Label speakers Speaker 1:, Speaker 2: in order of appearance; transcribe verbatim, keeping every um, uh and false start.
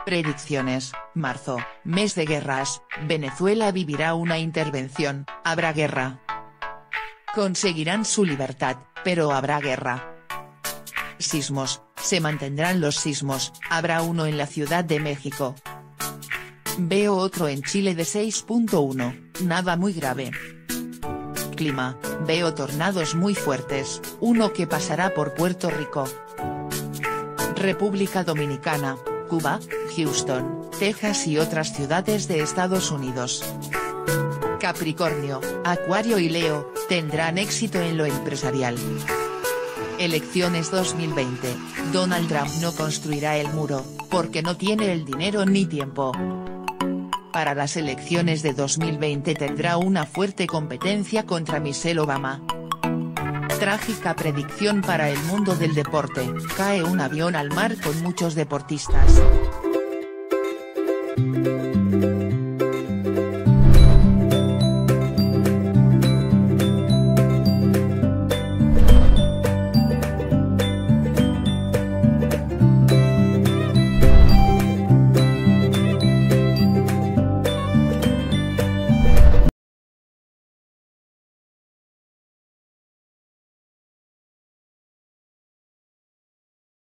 Speaker 1: Predicciones: marzo, mes de guerras, Venezuela vivirá una intervención, habrá guerra. Conseguirán su libertad, pero habrá guerra. Sismos: se mantendrán los sismos, habrá uno en la Ciudad de México. Veo otro en Chile de seis punto uno, nada muy grave. Clima: veo tornados muy fuertes, uno que pasará por Puerto Rico. República Dominicana, Cuba, Houston, Texas y otras ciudades de Estados Unidos. Capricornio, Acuario y Leo, tendrán éxito en lo empresarial. Elecciones dos mil veinte, Donald Trump no construirá el muro, porque no tiene el dinero ni tiempo. Para las elecciones de dos mil veinte tendrá una fuerte competencia contra Michelle Obama. Trágica predicción para el mundo del deporte, cae un avión al mar con muchos deportistas.